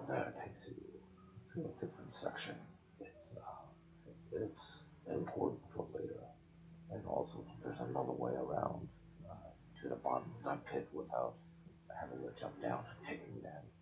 there takes you to a different section. It's important for later. And also, there's another way around to the bottom of that pit without having to jump down and taking damage.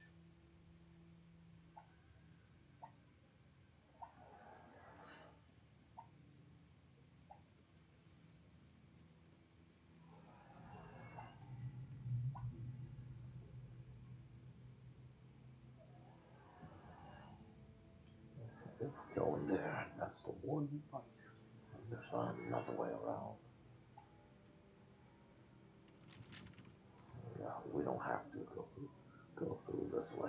If we go in there, that's the warden fight. There's another way around. Yeah, we don't have to go through this way.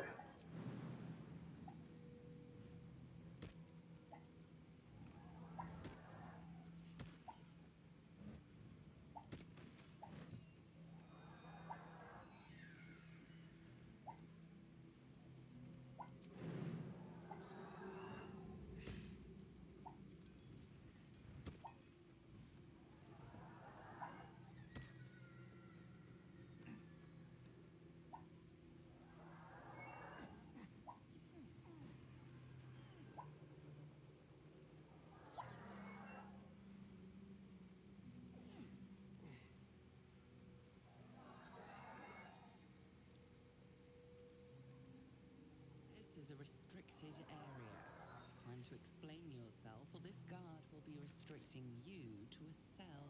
This is a restricted area. Time to explain yourself, or this guard will be restricting you to a cell.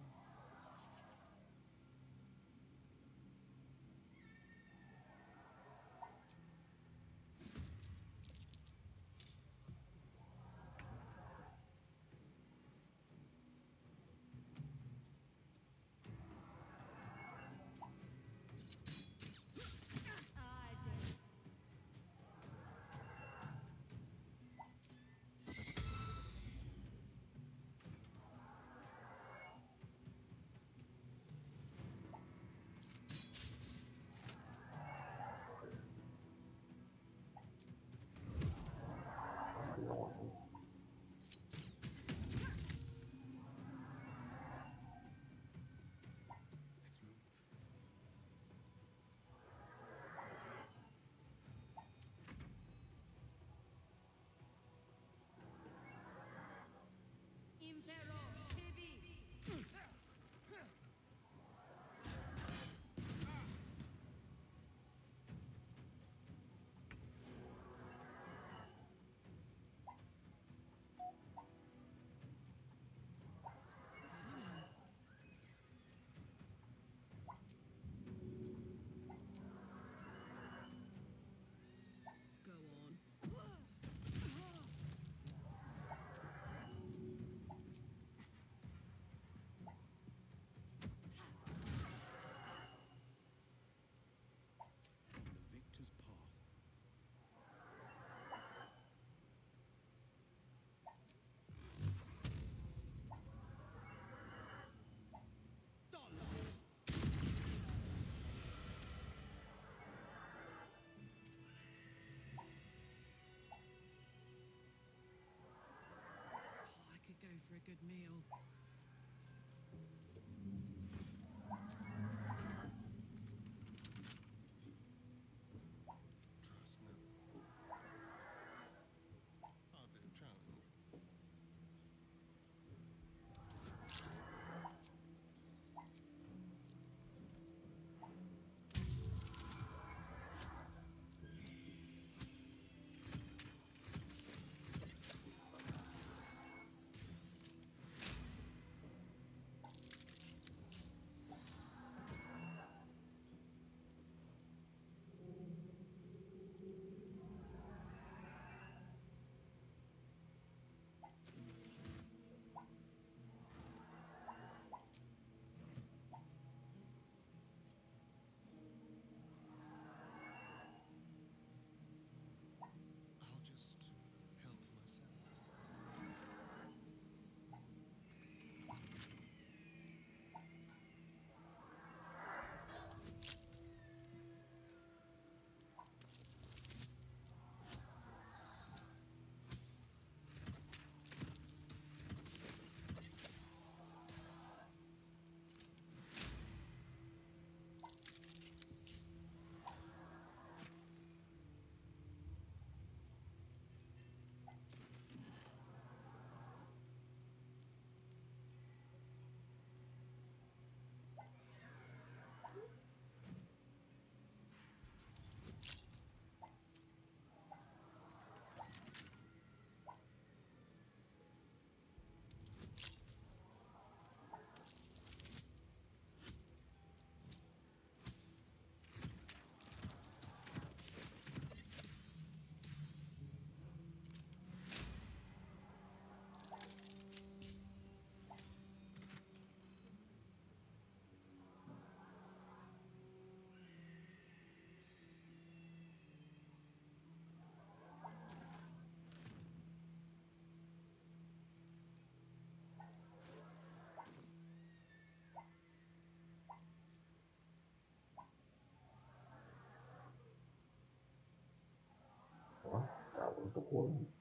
Annoying. Let's move. Impero Tibi. Go on. The victor's path. Oh, I could go for a good meal. Trust no one. Hardly a challenge. the world.